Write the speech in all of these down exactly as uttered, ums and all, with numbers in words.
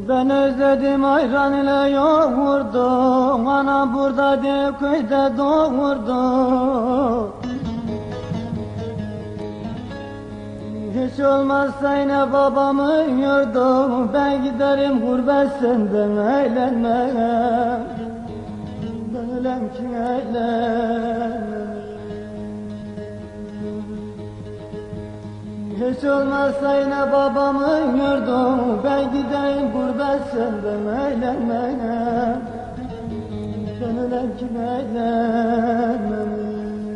Ben özledim ayran ile yoğurdu, ana burada diye köyde doğurdu. Hiç olmazsa yine babamın yurdu, ben giderim gurbet senden eğlenmem. Ben ölem ki eğlenmem. Hiç olmazsa yine babamın yurdu, ben gideyim gurbet senden eğlenmem. Ben ölem ki eğlenmem.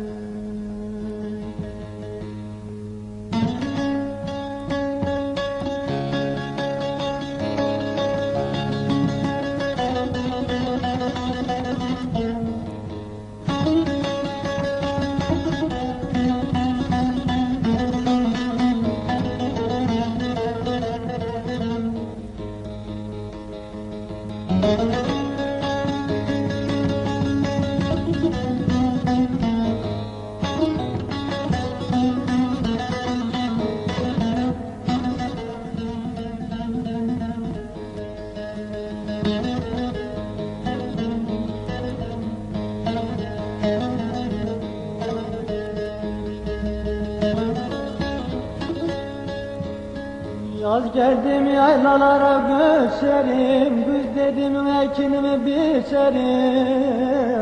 Yaz geldim yaylalara göçerim, güz dedim ekinimi biçerim.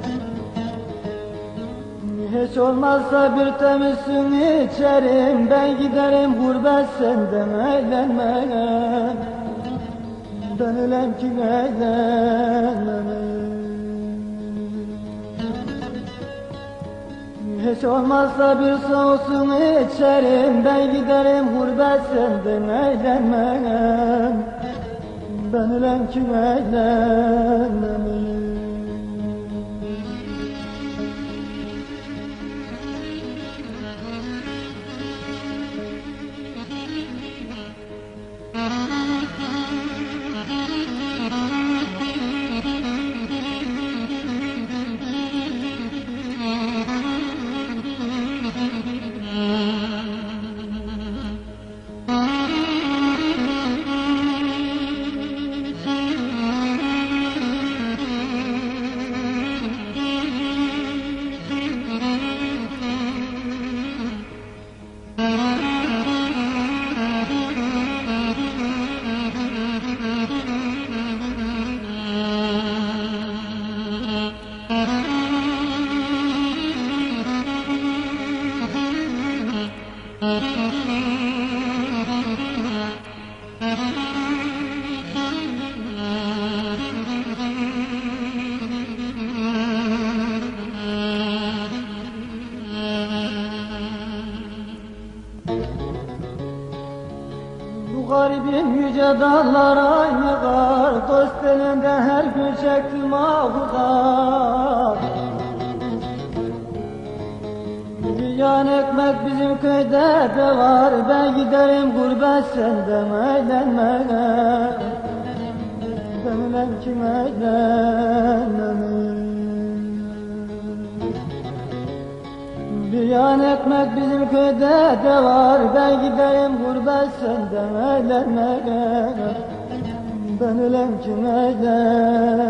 Hiç olmazsa bir temiz su içerim, ben giderim gurbet senden eğlenmem. Ben ölem ki eğlenmem. Hiç olmazsa bir soğuk su içerim, ben giderim gurbet senden eğlenmem. Ben ölem ki eğlenmem. Garibim yüce dağlara yığar, dost elinden her gün çektim ahudar. Bir yan ekmek bizim köyde de var, ben giderim gurbet senden eğlenmem. Ben ölem ki eğlenmem. Bir yan ekmek bizim köyde de var, ben giderim gurbet senden eğlenmem. Ben ölem ki eğlenmem.